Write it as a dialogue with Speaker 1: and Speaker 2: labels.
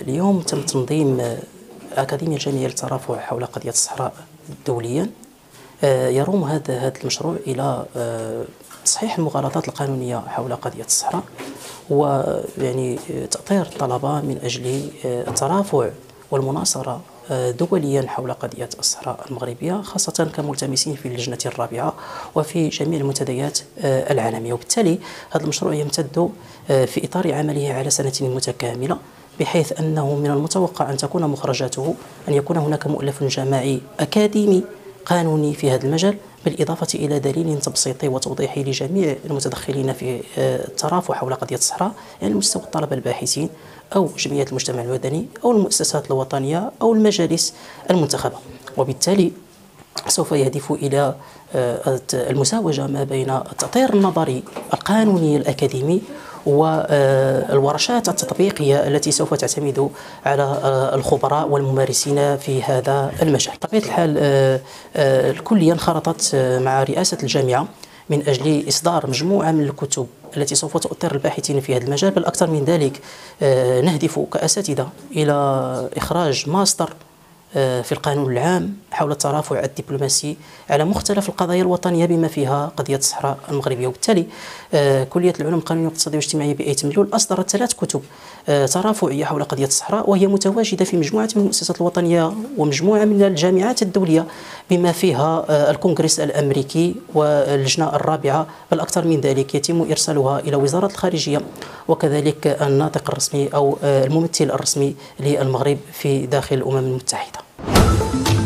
Speaker 1: اليوم تم تنظيم الأكاديمية الجامعية للترافع حول قضية الصحراء دوليا. يروم هذا المشروع إلى تصحيح المغالطات القانونية حول قضية الصحراء، ويعني تأطير الطلبة من أجل الترافع والمناصرة دوليا حول قضية الصحراء المغربية، خاصة كملتمسين في اللجنة الرابعة وفي جميع المنتديات العالمية. وبالتالي هذا المشروع يمتد في إطار عمله على سنة متكاملة، بحيث أنه من المتوقع أن تكون مخرجاته أن يكون هناك مؤلف جماعي أكاديمي قانوني في هذا المجال، بالإضافة إلى دليل تبسيطي وتوضيحي لجميع المتدخلين في الترافع حول قضية الصحراء، يعني مستوى الطلبة الباحثين أو جمعيات المجتمع المدني أو المؤسسات الوطنية أو المجالس المنتخبة. وبالتالي سوف يهدف إلى المساوجة ما بين التطوير النظري القانوني الأكاديمي والورشات التطبيقية التي سوف تعتمد على الخبراء والممارسين في هذا المجال. بطبيعة الحال الكلية انخرطت مع رئاسة الجامعة من أجل إصدار مجموعة من الكتب التي سوف تؤطر الباحثين في هذا المجال، بل أكثر من ذلك نهدف كأساتذة إلى إخراج ماستر في القانون العام حول الترافع الدبلوماسي على مختلف القضايا الوطنية بما فيها قضية الصحراء المغربية. وبالتالي كلية العلوم القانونية والاقتصادية والاجتماعية بأية ملول أصدرت 3 كتب ترافعية حول قضية الصحراء، وهي متواجدة في مجموعة من المؤسسات الوطنية ومجموعة من الجامعات الدولية بما فيها الكونغرس الأمريكي واللجنة الرابعة، بل أكثر من ذلك يتم إرسالها إلى وزارة الخارجية وكذلك الناطق الرسمي أو الممثل الرسمي للمغرب في داخل الأمم المتحدة.